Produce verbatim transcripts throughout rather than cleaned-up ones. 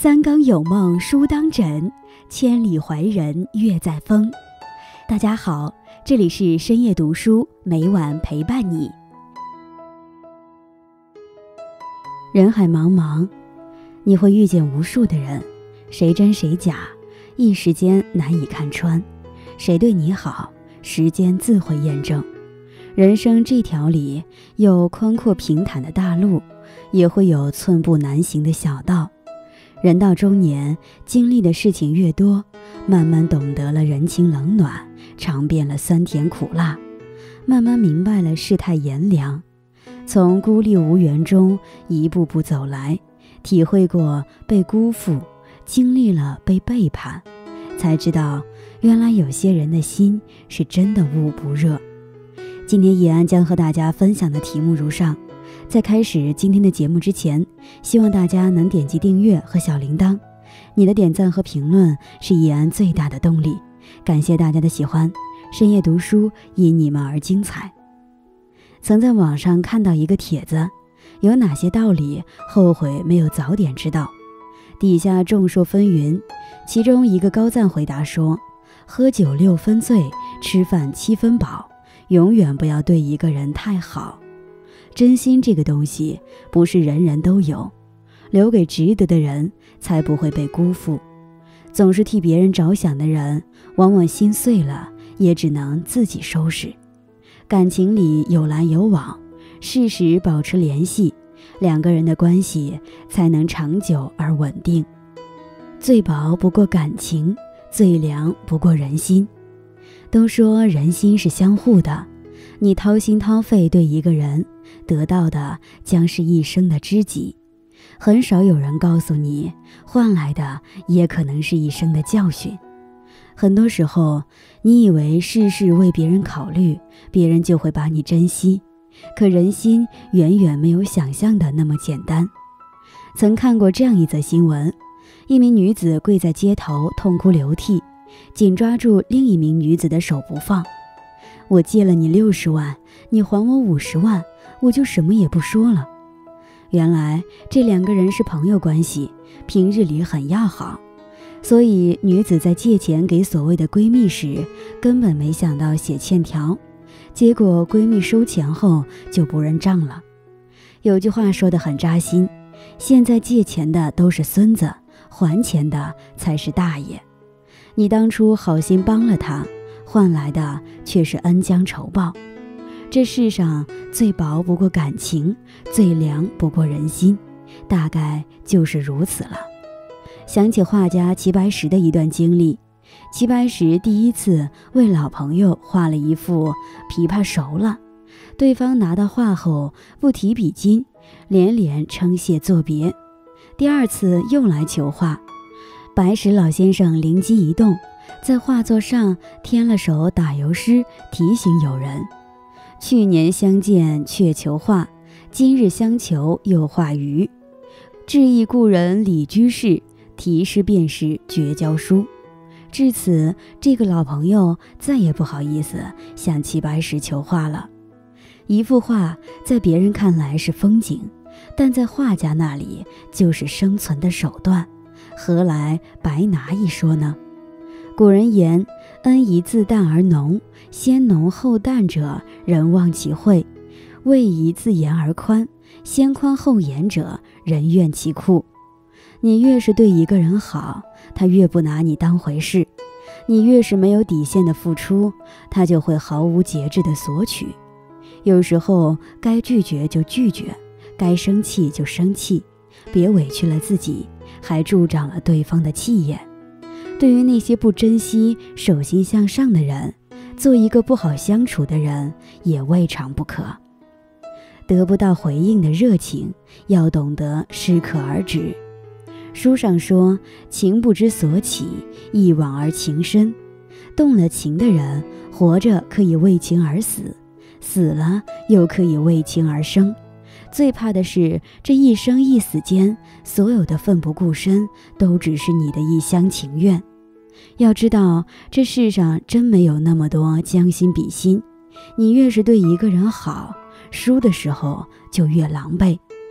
三更有梦书当枕，千里怀人月在风。大家好，这里是深夜读书，每晚陪伴你。人海茫茫，你会遇见无数的人，谁真谁假，一时间难以看穿。谁对你好，时间自会验证。人生这条里，有宽阔平坦的大路，也会有寸步难行的小道。人到中年，经历的事情越多，慢慢懂得了人情冷暖，尝遍了酸甜苦辣，慢慢明白了世态炎凉。从孤立无援中一步步走来，体会过被辜负，经历了被背叛，才知道原来有些人的心是真的捂不热。今天易安将和大家分享的题目如上。在开始今天的节目之前，希望大家能点击订阅和小铃铛，你的点赞和评论是易安最大的动力。感谢大家的喜欢，深夜读书因你们而精彩。曾在网上看到一个帖子，有哪些道理后悔没有早点知道？底下众说纷纭，其中一个高赞回答说，喝酒六分醉，吃饭七分饱，永远不要对一个人太好。真心这个东西不是人人都有，留给值得的人才不会被辜负。总是替别人着想的人，往往心碎了也只能自己收拾。感情里有来有往，适时保持联系，两个人的关系才能长久而稳定。最薄不过感情，最凉不过人心。都说人心是相互的，你掏心掏肺对一个人，得到的将是一生的知己。很少有人告诉你，换来的也可能是一生的教训。很多时候，你以为事事为别人考虑，别人就会把你珍惜，可人心远远没有想象的那么简单。曾看过这样一则新闻，一名女子跪在街头痛哭流涕，紧抓住另一名女子的手不放。我借了你六十万，你还我五十万，我就什么也不说了。原来这两个人是朋友关系，平日里很要好，所以女子在借钱给所谓的闺蜜时，根本没想到写欠条，结果闺蜜收钱后就不认账了。有句话说得很扎心，现在借钱的都是孙子，还钱的才是大爷。你当初好心帮了他，换来的却是恩将仇报。这世上最薄不过感情，最凉不过人心，大概就是如此了。想起画家齐白石的一段经历，齐白石第一次为老朋友画了一幅琵琶熟了，对方拿到画后不提笔巾，连连称谢作别。第二次又来求画，白石老先生灵机一动，在画作上添了首打油诗，提醒友人：去年相见却求画，今日相求又画鱼。致意故人李居士，题诗便是绝交书。至此，这个老朋友再也不好意思向齐白石求画了。一幅画在别人看来是风景，但在画家那里就是生存的手段，何来白拿一说呢？古人言，恩宜自淡而浓，先浓后淡者，人忘其惠；位宜自严而宽，先宽后严者，人怨其酷。你越是对一个人好，他越不拿你当回事；你越是没有底线的付出，他就会毫无节制的索取。有时候该拒绝就拒绝，该生气就生气，别委屈了自己，还助长了对方的气焰。对于那些不珍惜、手心向上的人，做一个不好相处的人也未尝不可。得不到回应的热情，要懂得适可而止。书上说，情不知所起，一往而情深。动了情的人，活着可以为情而死，死了又可以为情而生。最怕的是，这一生一死间，所有的奋不顾身都只是你的一厢情愿。要知道，这世上真没有那么多将心比心。你越是对一个人好，输的时候就越狼狈，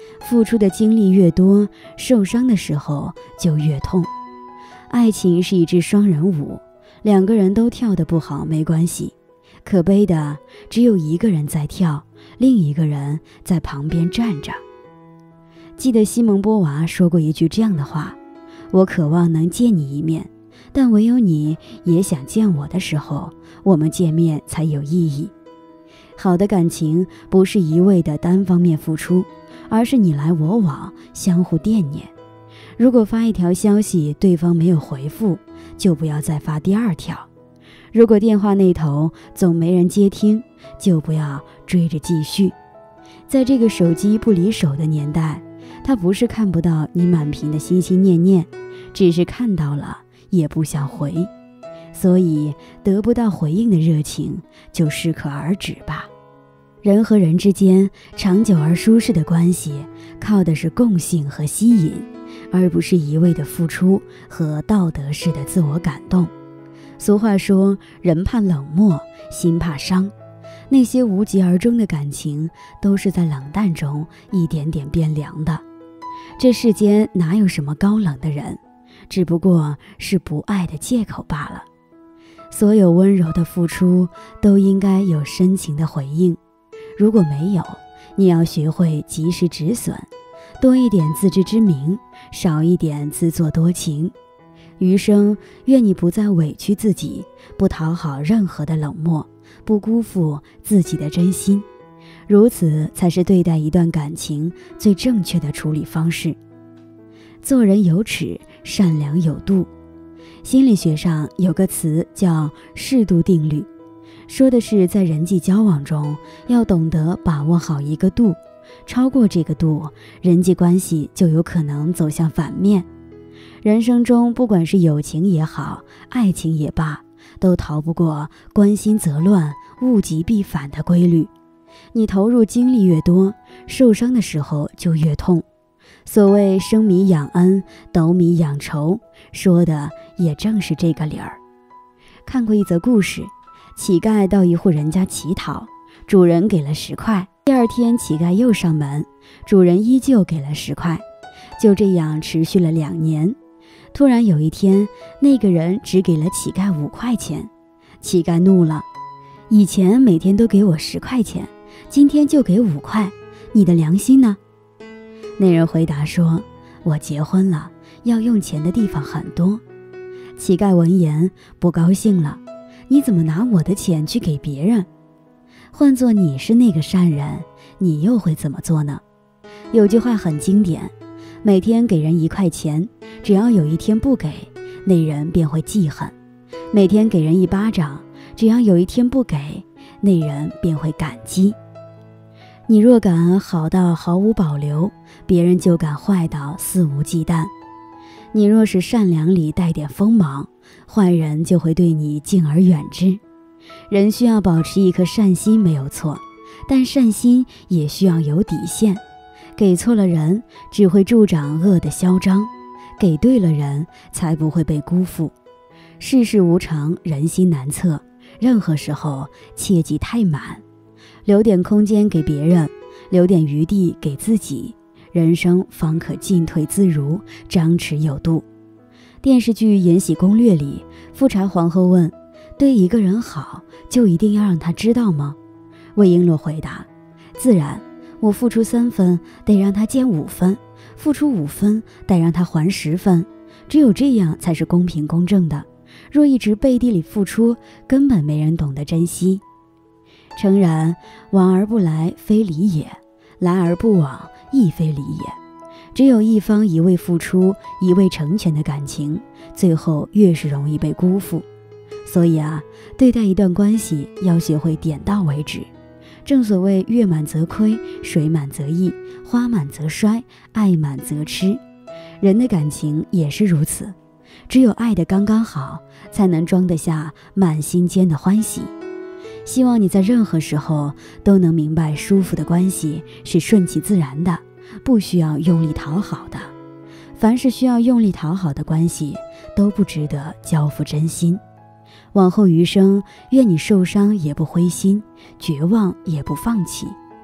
付出的精力越多，受伤的时候就越痛。爱情是一支双人舞，两个人都跳得不好没关系，可悲的只有一个人在跳，另一个人在旁边站着。记得西蒙波娃说过一句这样的话：我渴望能见你一面，但唯有你也想见我的时候，我们见面才有意义。好的感情不是一味的单方面付出，而是你来我往，相互惦念。如果发一条消息对方没有回复，就不要再发第二条。如果电话那头总没人接听，就不要追着继续。在这个手机不离手的年代，他不是看不到你满屏的心心念念，只是看到了也不想回。所以得不到回应的热情就适可而止吧。人和人之间长久而舒适的关系，靠的是共性和吸引，而不是一味的付出和道德式的自我感动。俗话说，人怕冷漠，心怕伤。那些无疾而终的感情，都是在冷淡中一点点变凉的。这世间哪有什么高冷的人，只不过是不爱的借口罢了。所有温柔的付出都应该有深情的回应，如果没有，你要学会及时止损，多一点自知之明，少一点自作多情。余生愿你不再委屈自己，不讨好任何的冷漠，不辜负自己的真心，如此才是对待一段感情最正确的处理方式。做人有尺，善良有度。心理学上有个词叫适度定律，说的是在人际交往中要懂得把握好一个度，超过这个度，人际关系就有可能走向反面。人生中不管是友情也好，爱情也罢，都逃不过关心则乱，物极必反的规律。你投入精力越多，受伤的时候就越痛。所谓生米养恩，斗米养仇，说的也正是这个理儿。看过一则故事，乞丐到一户人家乞讨，主人给了十块。第二天乞丐又上门，主人依旧给了十块。就这样持续了两年。突然有一天，那个人只给了乞丐五块钱。乞丐怒了：以前每天都给我十块钱，今天就给五块，你的良心呢？那人回答说：我结婚了，要用钱的地方很多。乞丐闻言不高兴了：你怎么拿我的钱去给别人？换做你是那个善人，你又会怎么做呢？有句话很经典，每天给人一块钱，只要有一天不给，那人便会记恨；每天给人一巴掌，只要有一天不给，那人便会感激。你若敢好到毫无保留，别人就敢坏到肆无忌惮。你若是善良里带点锋芒，坏人就会对你敬而远之。人需要保持一颗善心没有错，但善心也需要有底线。给错了人，只会助长恶的嚣张；给对了人，才不会被辜负。世事无常，人心难测，任何时候切忌太满。留点空间给别人，留点余地给自己，人生方可进退自如，张弛有度。电视剧《延禧攻略》里，富察皇后问：对一个人好，就一定要让他知道吗？魏璎珞回答：自然，我付出三分，得让他减五分；付出五分，得让他还十分。只有这样才是公平公正的。若一直背地里付出，根本没人懂得珍惜。诚然，往而不来，非礼也；来而不往，亦非礼也。只有一方一味付出，一味成全的感情，最后越是容易被辜负。所以啊，对待一段关系要学会点到为止。正所谓月满则亏，水满则溢，花满则衰，爱满则痴。人的感情也是如此，只有爱得刚刚好，才能装得下满心间的欢喜。希望你在任何时候都能明白，舒服的关系是顺其自然的，不需要用力讨好的。凡是需要用力讨好的关系，都不值得交付真心。往后余生，愿你受伤也不灰心，绝望也不放弃，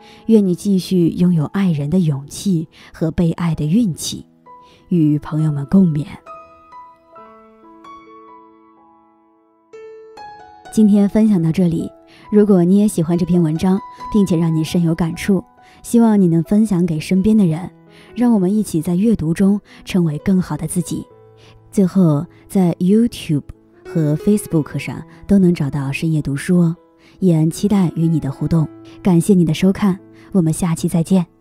愿你继续拥有爱人的勇气和被爱的运气，与朋友们共勉。今天分享到这里，如果你也喜欢这篇文章，并且让你深有感触，希望你能分享给身边的人，让我们一起在阅读中成为更好的自己。最后，在 YouTube 和 Facebook 上都能找到深夜读书哦，也期待与你的互动。感谢你的收看，我们下期再见。